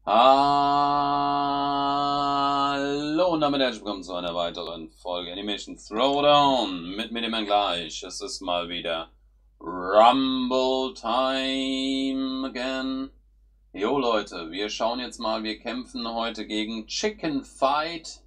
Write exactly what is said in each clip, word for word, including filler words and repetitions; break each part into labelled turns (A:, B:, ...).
A: Hallo und damit herzlich willkommen zu einer weiteren Folge Animation Throwdown mit mir dem gleich. Es ist mal wieder Rumble Time again. Jo Leute, wir schauen jetzt mal, wir kämpfen heute gegen Chicken Fight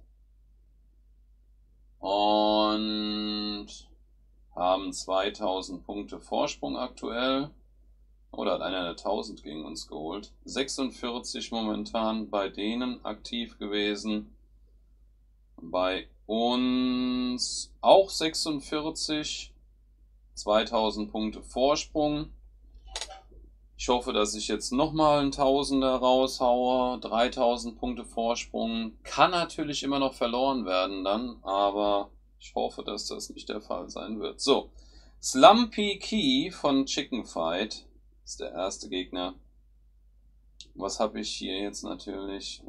A: und haben zweitausend Punkte Vorsprung aktuell. Oder hat einer eine tausend gegen uns geholt? sechsundvierzig momentan bei denen aktiv gewesen. Bei uns auch sechsundvierzig. zweitausend Punkte Vorsprung. Ich hoffe, dass ich jetzt nochmal einen Tausender raushaue. dreitausend Punkte Vorsprung. Kann natürlich immer noch verloren werden dann, aber ich hoffe, dass das nicht der Fall sein wird. So, Slumpy Key von Chicken Fight ist der erste Gegner. Was habe ich hier jetzt natürlich?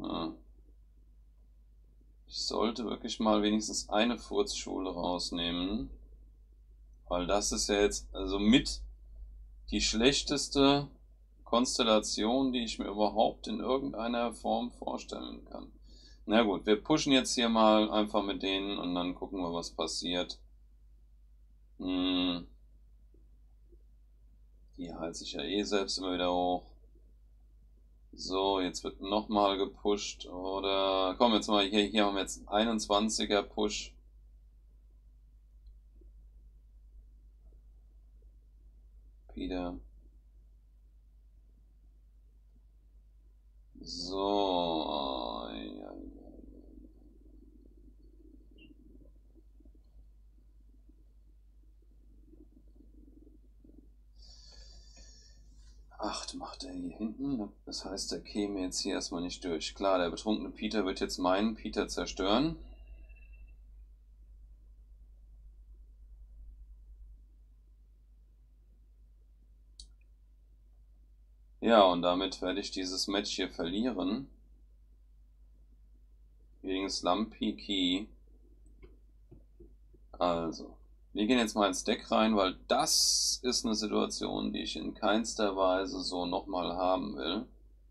A: Ich sollte wirklich mal wenigstens eine Furzschule rausnehmen. Weil das ist ja jetzt also mit die schlechteste Konstellation, die ich mir überhaupt in irgendeiner Form vorstellen kann. Na gut, wir pushen jetzt hier mal einfach mit denen und dann gucken wir, was passiert. Hm. Die heilt sich ja eh selbst immer wieder hoch. So, jetzt wird nochmal gepusht. Oder komm, jetzt mal hier, hier haben wir jetzt einen einundzwanziger Push. Wieder. So. Ja. Acht macht er hier hinten. Das heißt, der käme jetzt hier erstmal nicht durch. Klar, der betrunkene Peter wird jetzt meinen Peter zerstören. Ja, und damit werde ich dieses Match hier verlieren. Gegen Slumpy Key. Also, wir gehen jetzt mal ins Deck rein, weil das ist eine Situation, die ich in keinster Weise so nochmal haben will.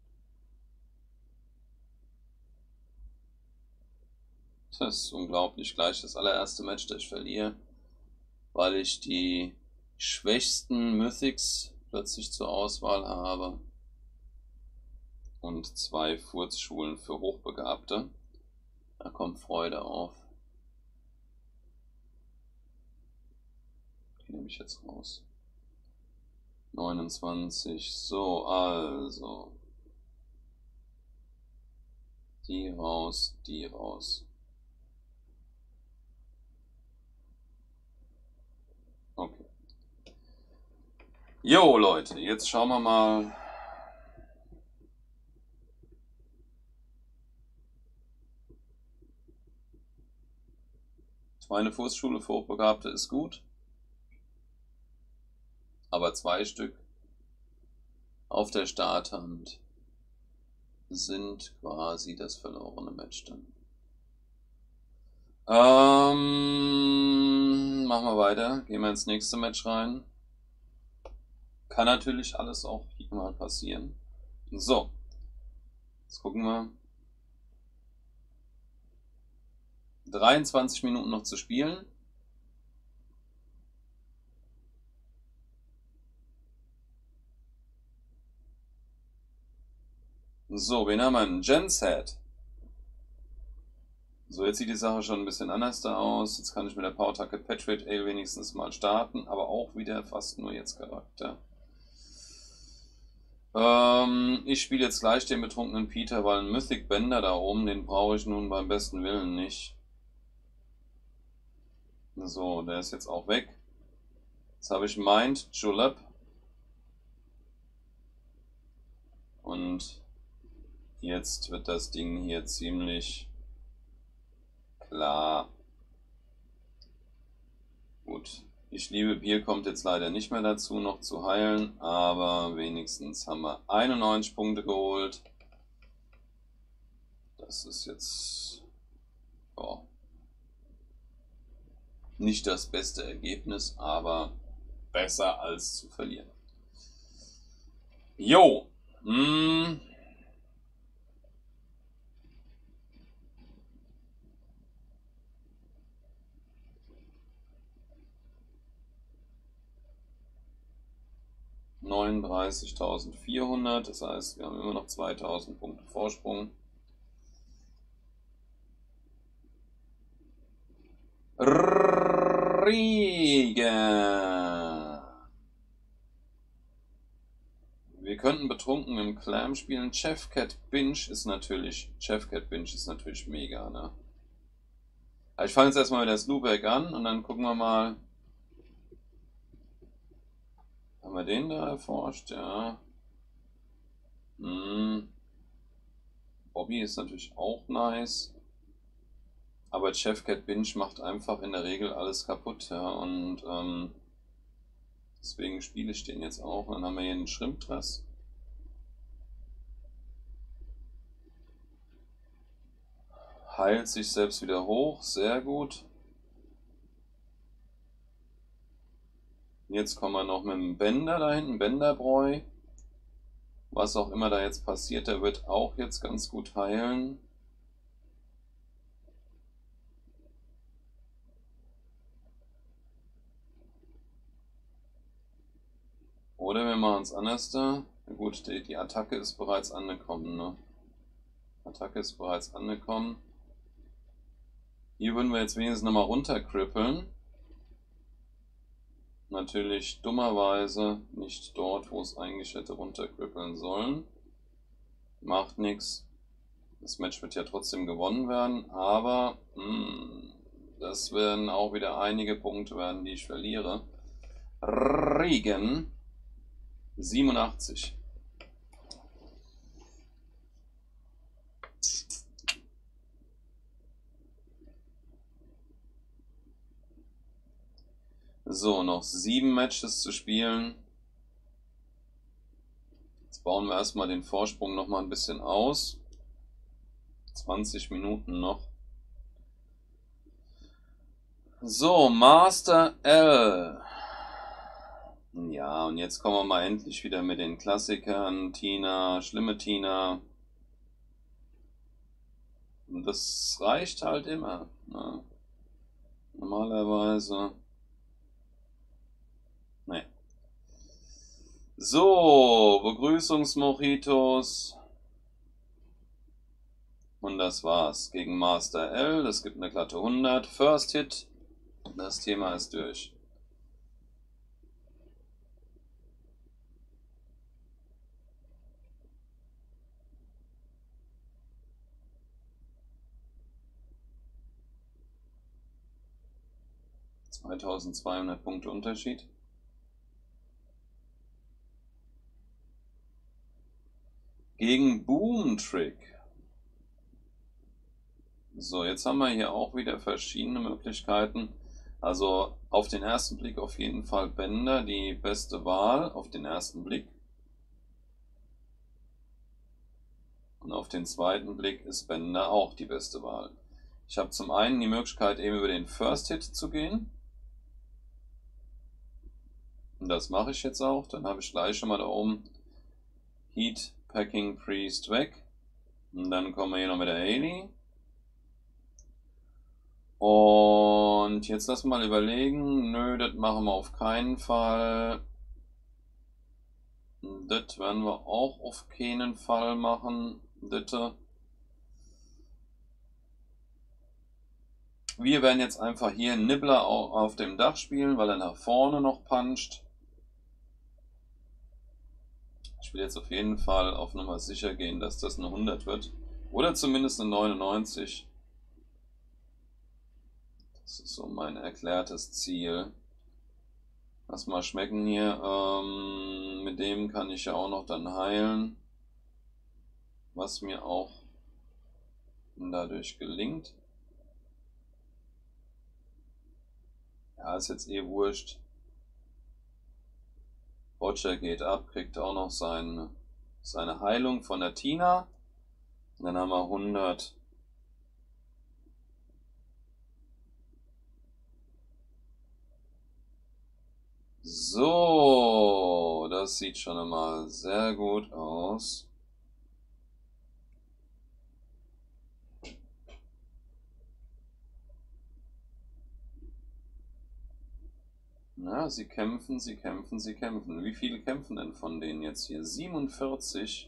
A: Das ist unglaublich. Gleich das allererste Match, das ich verliere, weil ich die schwächsten Mythics plötzlich zur Auswahl habe und zwei Furzschulen für Hochbegabte. Da kommt Freude auf. Die nehme ich jetzt raus. neunundzwanzig. So, also. Die raus, die raus. Okay. Jo, Leute, jetzt schauen wir mal. Meine Fußschule für Hochbegabte ist gut. Aber zwei Stück auf der Starthand sind quasi das verlorene Match dann. Ähm, machen wir weiter. Gehen wir ins nächste Match rein. Kann natürlich alles auch hier mal passieren. So. Jetzt gucken wir. dreiundzwanzig Minuten noch zu spielen. So, wen haben wir? Ein Genset. So, jetzt sieht die Sache schon ein bisschen anders da aus. Jetzt kann ich mit der Pawtucket Patriot Ale wenigstens mal starten, aber auch wieder fast nur jetzt Charakter. Ähm, ich spiele jetzt gleich den betrunkenen Peter, weil ein Mythic Bender da oben, den brauche ich nun beim besten Willen nicht. So, der ist jetzt auch weg. Jetzt habe ich Mind Julep. Und jetzt wird das Ding hier ziemlich klar. Gut. Ich liebe Bier kommt jetzt leider nicht mehr dazu, noch zu heilen, aber wenigstens haben wir einundneunzig Punkte geholt. Das ist jetzt oh, nicht das beste Ergebnis, aber besser als zu verlieren. Jo, hm. neununddreißigtausendvierhundert, das heißt, wir haben immer noch zweitausend Punkte Vorsprung. Riga. Wir könnten betrunken im Clam spielen. Chefcat Binge ist natürlich, Chefcat Binge ist natürlich mega, ne? Aber ich fange jetzt erstmal mit der Slewback an und dann gucken wir mal. Haben wir den da erforscht? Ja. Hm. Bobby ist natürlich auch nice. Aber Chefcat Binge macht einfach in der Regel alles kaputt, ja. Und ähm, deswegen spiele ich den jetzt auch. Dann haben wir hier den Schrimpdress. Heilt sich selbst wieder hoch, sehr gut. Jetzt kommen wir noch mit dem Bender da hinten, Benderbräu. Was auch immer da jetzt passiert, der wird auch jetzt ganz gut heilen. Oder wir machen es anders da. Na gut, die, die Attacke ist bereits angekommen, ne? Attacke ist bereits angekommen. Hier würden wir jetzt wenigstens nochmal runterkrippeln. Natürlich dummerweise nicht dort, wo es eigentlich hätte runterkrippeln sollen. Macht nichts. Das Match wird ja trotzdem gewonnen werden, aber mh, das werden auch wieder einige Punkte werden, die ich verliere. Regen siebenundachtzig. So, noch sieben Matches zu spielen. Jetzt bauen wir erstmal den Vorsprung noch mal ein bisschen aus. zwanzig Minuten noch. So, Master L. Ja, und jetzt kommen wir mal endlich wieder mit den Klassikern. Tina, schlimme Tina. Und das reicht halt immer. Ne? Normalerweise. Ne. So, Begrüßungsmojitos. Und das war's gegen Master L. Das gibt eine glatte hundert. First Hit. Das Thema ist durch. zweitausendzweihundert Punkte Unterschied. Gegen Boom Trick. So, jetzt haben wir hier auch wieder verschiedene Möglichkeiten. Also auf den ersten Blick auf jeden Fall Bender, die beste Wahl auf den ersten Blick. Und auf den zweiten Blick ist Bender auch die beste Wahl. Ich habe zum einen die Möglichkeit, eben über den First Hit zu gehen. Und das mache ich jetzt auch. Dann habe ich gleich schon mal da oben Heat Packing Priest weg. Und dann kommen wir hier noch mit der Ailey. Und jetzt lassen wir mal überlegen. Nö, das machen wir auf keinen Fall. Das werden wir auch auf keinen Fall machen. Bitte. Wir werden jetzt einfach hier einen Nibbler auf dem Dach spielen, weil er nach vorne noch puncht. Ich will jetzt auf jeden Fall auf Nummer sicher gehen, dass das eine hundert wird. Oder zumindest eine neunundneunzig. Das ist so mein erklärtes Ziel. Lass mal schmecken hier. Ähm, mit dem kann ich ja auch noch dann heilen. Was mir auch dadurch gelingt. Ja, ist jetzt eh wurscht. Roger geht ab, kriegt auch noch seine, seine Heilung von der Tina. Und dann haben wir hundert. So, das sieht schon einmal sehr gut aus. Ja, sie kämpfen, sie kämpfen, sie kämpfen. Wie viele kämpfen denn von denen jetzt hier? siebenundvierzig.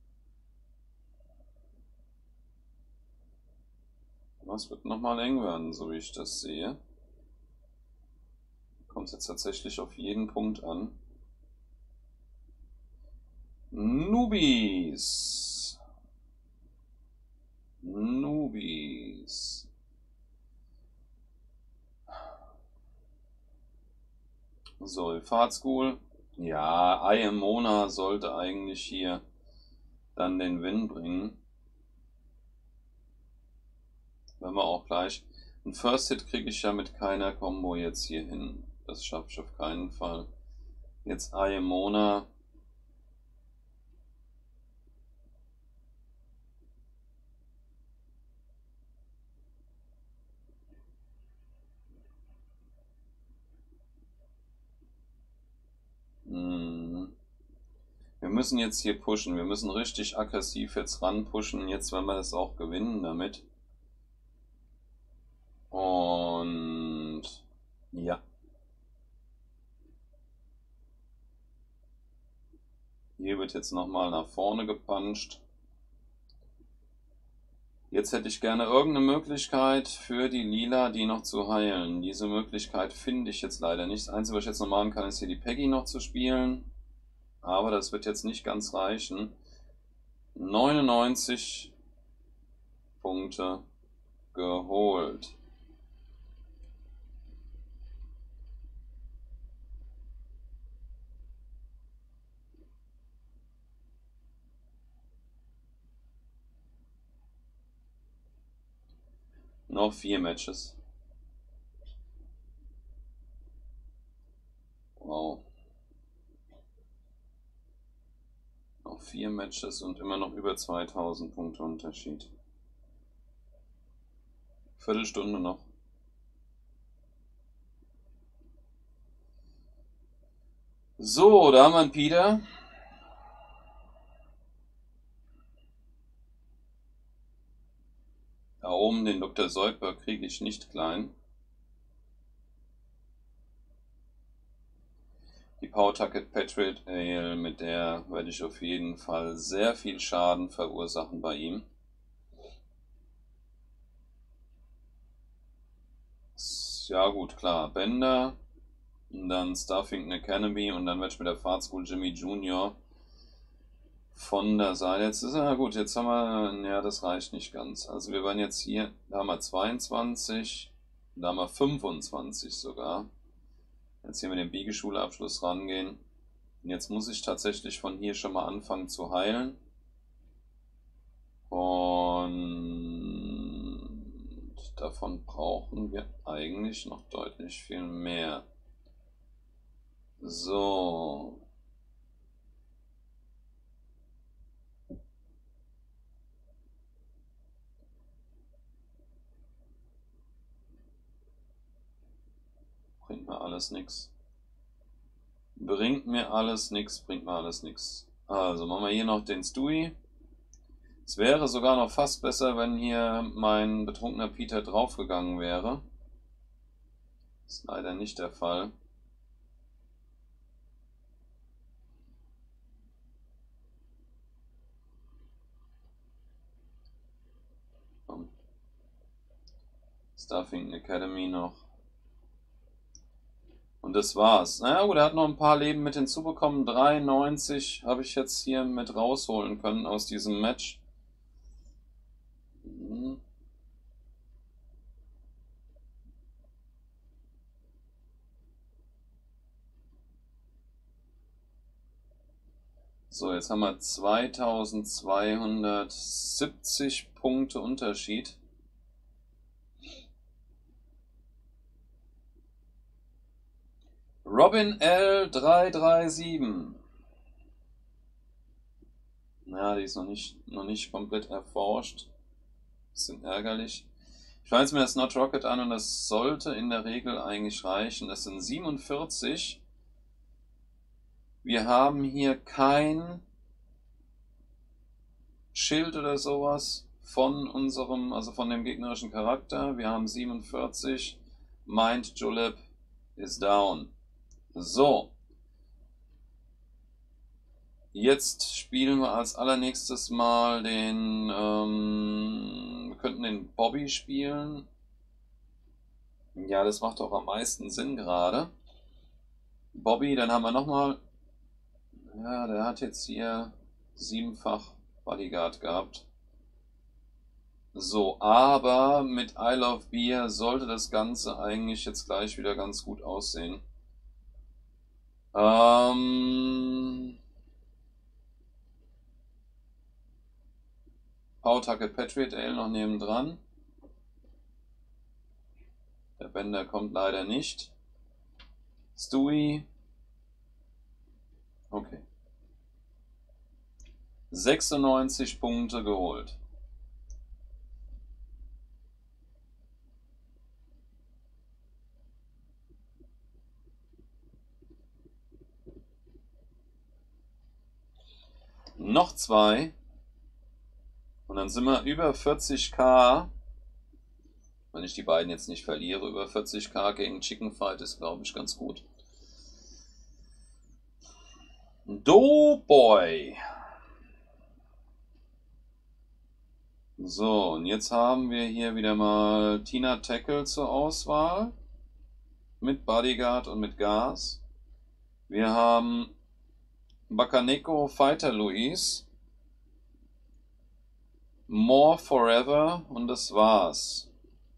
A: Das wird nochmal eng werden, so wie ich das sehe. Kommt jetzt tatsächlich auf jeden Punkt an. Nubis. Nubis. So, Fahrt School. Ja, Iamona sollte eigentlich hier dann den Win bringen. Wenn wir auch gleich. Ein First Hit kriege ich ja mit keiner Combo jetzt hier hin. Das schaffe ich auf keinen Fall. Jetzt Iamona. Hm. Wir müssen jetzt hier pushen. Wir müssen richtig aggressiv jetzt ran pushen. Jetzt werden wir das auch gewinnen damit. Und ja. Hier wird jetzt nochmal nach vorne gepuncht. Jetzt hätte ich gerne irgendeine Möglichkeit für die Lila, die noch zu heilen. Diese Möglichkeit finde ich jetzt leider nicht. Das Einzige, was ich jetzt noch machen kann, ist hier die Peggy noch zu spielen. Aber das wird jetzt nicht ganz reichen. neunundneunzig Punkte geholt. Noch vier Matches. Wow. Noch vier Matches und immer noch über zweitausend Punkte Unterschied. Viertelstunde noch. So, da haben wir einen Peter. Da oben den Doktor Seudberg kriege ich nicht klein. Die Pawtucket Patriot Ale, mit der werde ich auf jeden Fall sehr viel Schaden verursachen bei ihm. Ja gut, klar, Bender, und dann Starfington Academy und dann werde ich mit der Fahrt School Jimmy Junior von der Seite. Jetzt ist ja gut, jetzt haben wir, ja, das reicht nicht ganz. Also wir waren jetzt hier, da haben wir zweiundzwanzig, da haben wir fünfundzwanzig sogar. Jetzt hier mit dem Biegeschule-Abschluss rangehen. Und jetzt muss ich tatsächlich von hier schon mal anfangen zu heilen. Und davon brauchen wir eigentlich noch deutlich viel mehr. So. Bringt mir alles nix. Bringt mir alles nix, bringt mir alles nix. Also machen wir hier noch den Stewie. Es wäre sogar noch fast besser, wenn hier mein betrunkener Peter draufgegangen wäre. Ist leider nicht der Fall. Starfington Academy noch. Und das war's. Naja gut, er hat noch ein paar Leben mit hinzubekommen. dreiundneunzig habe ich jetzt hier mit rausholen können aus diesem Match. Hm. So, jetzt haben wir zweitausendzweihundertsiebzig Punkte Unterschied. Robin L drei drei sieben. Ja, die ist noch nicht, noch nicht komplett erforscht. Bisschen ärgerlich. Ich schaue jetzt mir das Not Rocket an und das sollte in der Regel eigentlich reichen. Das sind siebenundvierzig. Wir haben hier kein Schild oder sowas von unserem, also von dem gegnerischen Charakter. Wir haben siebenundvierzig. Mind Julep ist down. So. Jetzt spielen wir als allernächstes mal den, ähm, wir könnten den Bobby spielen. Ja, das macht doch am meisten Sinn gerade. Bobby, dann haben wir nochmal, ja, der hat jetzt hier siebenfach Bodyguard gehabt. So, aber mit I Love Beer sollte das Ganze eigentlich jetzt gleich wieder ganz gut aussehen. Ähm... Pawtucket Patriot Ale noch nebendran. Der Bender kommt leider nicht. Stewie. Okay. sechsundneunzig Punkte geholt. Noch zwei. Und dann sind wir über vierzig K. Wenn ich die beiden jetzt nicht verliere, über vierzig K gegen Chicken Fight ist, glaube ich, ganz gut. Doughboy. So, und jetzt haben wir hier wieder mal Tina Tackle zur Auswahl. Mit Bodyguard und mit Gas. Wir haben Bakaneko Fighter Luis. More Forever und das war's.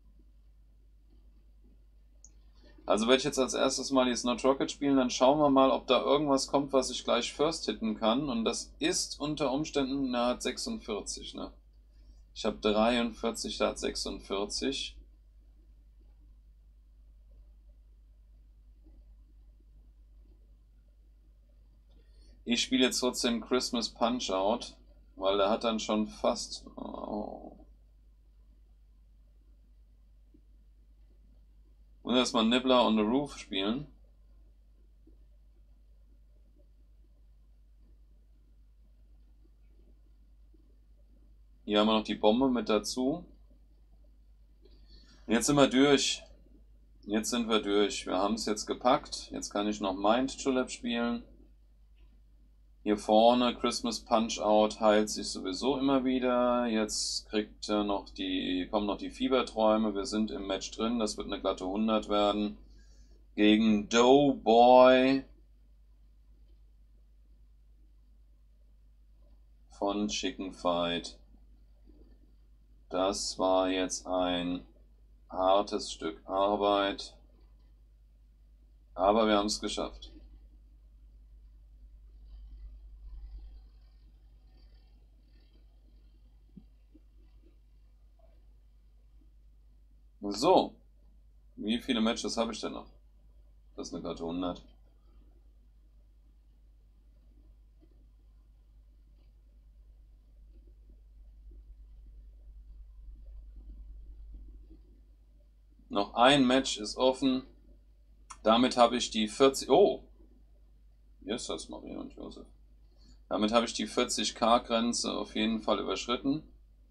A: Also werde ich jetzt als erstes mal die Snot Rocket spielen, dann schauen wir mal, ob da irgendwas kommt, was ich gleich first hitten kann. Und das ist unter Umständen, na, hat sechsundvierzig, ne? Ich habe dreiundvierzig, da hat sechsundvierzig. Ich spiele jetzt trotzdem Christmas Punch-Out, weil der hat dann schon fast... Oh. Und erstmal Nibbler on the Roof spielen. Hier haben wir noch die Bombe mit dazu. Und jetzt sind wir durch. Jetzt sind wir durch. Wir haben es jetzt gepackt. Jetzt kann ich noch Mind Julep spielen. Hier vorne Christmas Punch-Out heilt sich sowieso immer wieder. Jetzt kriegt er noch die, kommen noch die Fieberträume. Wir sind im Match drin. Das wird eine glatte hundert werden. Gegen Doughboy von Chicken Fight. Das war jetzt ein hartes Stück Arbeit. Aber wir haben es geschafft. So, wie viele Matches habe ich denn noch? Das ist eine glatte hundert. Noch ein Match ist offen. Damit habe ich die vierzig... Oh! Hier ist das Maria und Josef. Damit habe ich die vierzig K Grenze auf jeden Fall überschritten.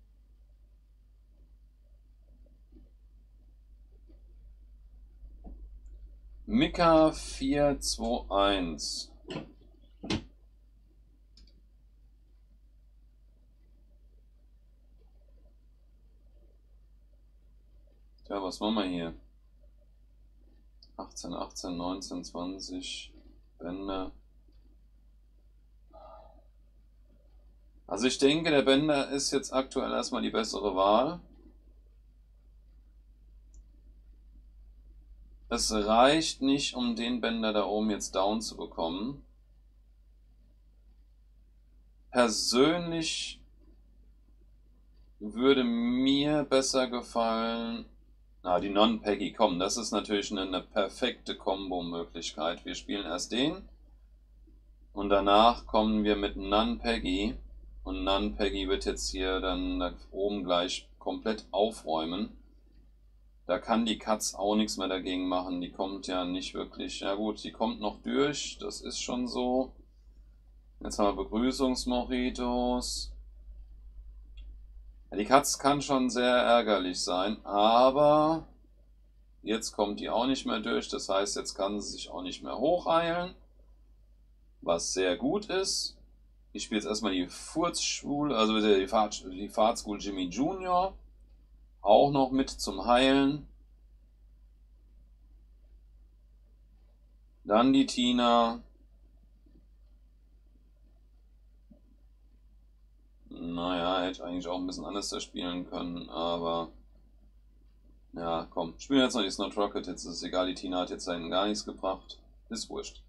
A: Mika vier zwei eins. Tja, was machen wir hier? achtzehn, achtzehn, neunzehn, zwanzig Bänder. Also ich denke, der Bänder ist jetzt aktuell erstmal die bessere Wahl. Es reicht nicht, um den Bänder da oben jetzt down zu bekommen. Persönlich würde mir besser gefallen... Ah, die Non-Peggy, komm, das ist natürlich eine, eine perfekte Kombo-Möglichkeit. Wir spielen erst den und danach kommen wir mit Non-Peggy. Und Non-Peggy wird jetzt hier dann da oben gleich komplett aufräumen. Da kann die Katz auch nichts mehr dagegen machen. Die kommt ja nicht wirklich... Ja gut, die kommt noch durch, das ist schon so. Jetzt haben wir Begrüßungsmojitos. Ja, die Katz kann schon sehr ärgerlich sein, aber Jetzt kommt die auch nicht mehr durch. Das heißt, jetzt kann sie sich auch nicht mehr hochheilen. Was sehr gut ist. Ich spiele jetzt erstmal die Furzschule, also die Fahrt, die Fahrtschule Jimmy Junior. Auch noch mit zum Heilen. Dann die Tina. Naja, hätte eigentlich auch ein bisschen anders da spielen können, aber ja, komm, spielen jetzt noch die Snot Rocket, jetzt ist es egal, die Tina hat jetzt dahin gar nichts gebracht. Ist wurscht.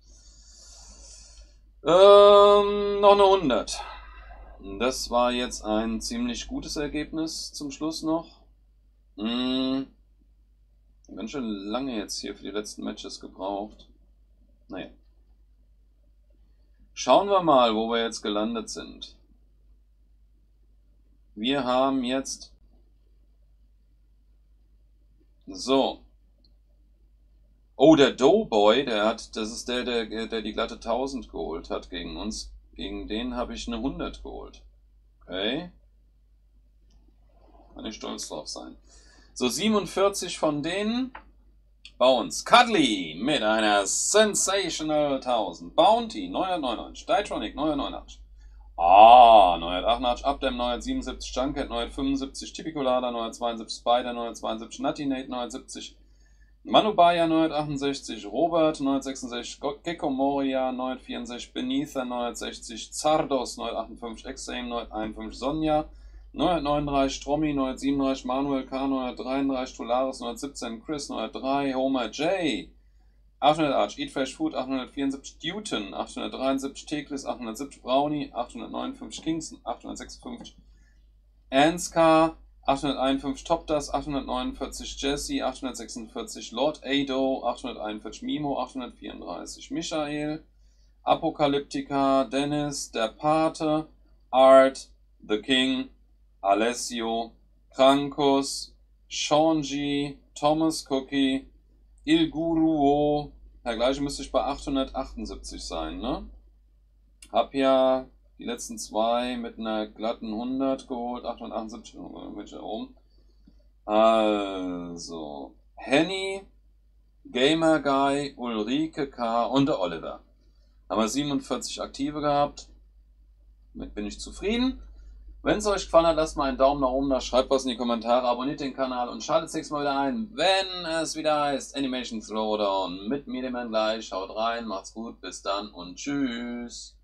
A: Ähm, noch eine hundert. Das war jetzt ein ziemlich gutes Ergebnis zum Schluss noch. Hm, ganz schön lange jetzt hier für die letzten Matches gebraucht. Naja. Schauen wir mal, wo wir jetzt gelandet sind. Wir haben jetzt... So. Oh, der Doughboy, der hat, das ist der, der, der die glatte tausend geholt hat gegen uns. Gegen den habe ich eine hundert geholt. Okay. Kann ich stolz drauf sein. So, siebenundvierzig von denen. Bounce. Cuddly mit einer Sensational tausend. Bounty neunhundertneunundneunzig. Ditronic neunhundertneunundachtzig. Ah, neunhundertachtundachtzig. Updam neunhundertsiebenundsiebzig. Junkhead neunhundertfünfundsiebzig. Tipicolada neunhundertzweiundsiebzig. Spider neunhundertzweiundsiebzig. Nuttinate neunhundertsiebzig. Manubaya neunhundertachtundsechzig, Robert neunhundertsechsundsechzig, Gecko Moria neunhundertvierundsechzig, Benitha neunhundertsechzig, Zardos neunhundertachtundfünfzig, Extreme neunhunderteinundfünfzig, Sonja neunhundertneununddreißig, Strommy neunhundertsiebenunddreißig, Manuel K neunhundertdreiunddreißig, Tularis neunhundertsiebzehn, Chris neunhundertdrei, Homer J achthundertacht, Eat Fresh Food achthundertvierundsiebzig, Newton achthundertdreiundsiebzig, Teklis achthundertsiebzig, Brownie achthundertneunundfünfzig, Kingston achthundertsechsundfünfzig, Anska achthunderteinundfünfzig, Topdas achthundertneunundvierzig, Jesse achthundertsechsundvierzig, Lord Ado achthunderteinundvierzig, Mimo achthundertvierunddreißig, Michael, Apokalyptika, Dennis, Der Pate, Art, The King, Alessio, Krankus, Seanji, Thomas Cookie, Il Guruo, der gleiche müsste ich bei achthundertachtundsiebzig sein, ne? Hab ja die letzten zwei mit einer glatten hundert geholt, achthundertachtundsiebzig, mit da oben. Also, Henny, Gamer Guy, Ulrike K. und der Oliver. Haben wir siebenundvierzig aktive gehabt. Damit bin ich zufrieden. Wenn es euch gefallen hat, lasst mal einen Daumen nach oben da, schreibt was in die Kommentare, abonniert den Kanal und schaltet das nächste Mal wieder ein, wenn es wieder heißt Animation Throwdown mit mir, dem gleich. Haut rein, macht's gut, bis dann und tschüss.